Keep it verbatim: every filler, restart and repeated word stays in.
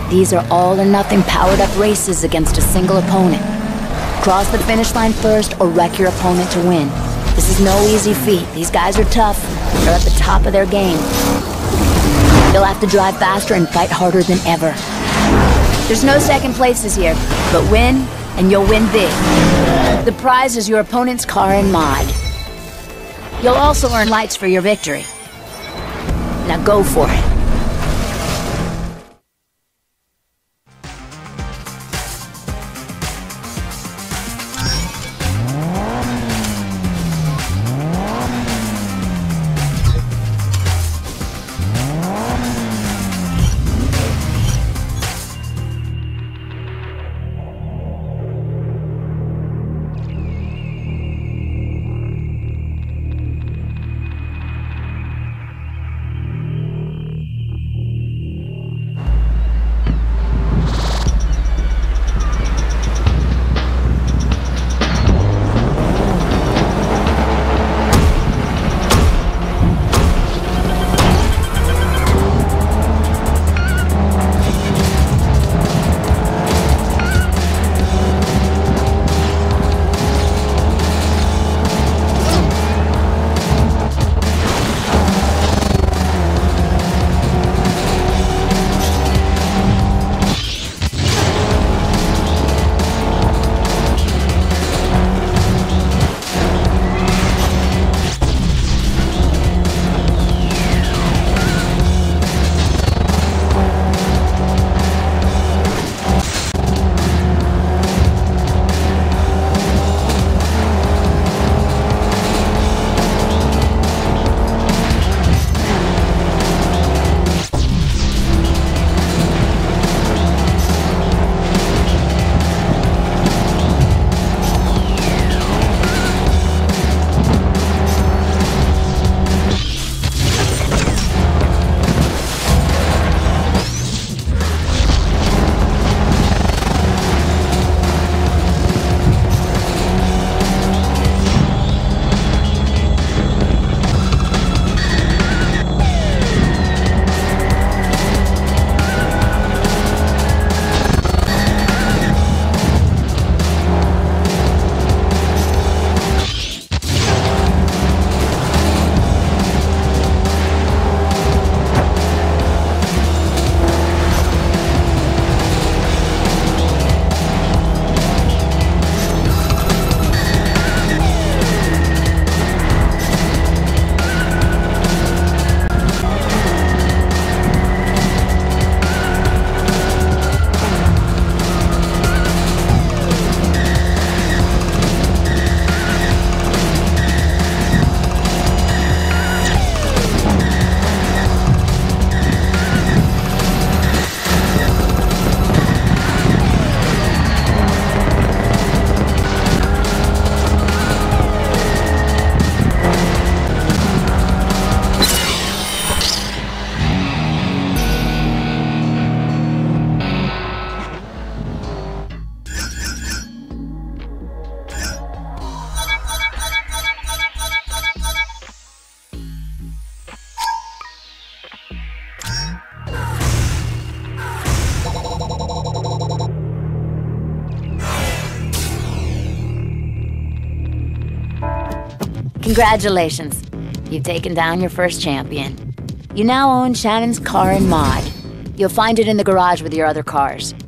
These are all-or-nothing powered-up races against a single opponent. Cross the finish line first or wreck your opponent to win. This is no easy feat. These guys are tough. They're at the top of their game. You'll have to drive faster and fight harder than ever. There's no second places here, but win, and you'll win big. The prize is your opponent's car and mod. You'll also earn lights for your victory. Now go for it. Congratulations. You've taken down your first champion. You now own Shannon's car and mod. You'll find it in the garage with your other cars.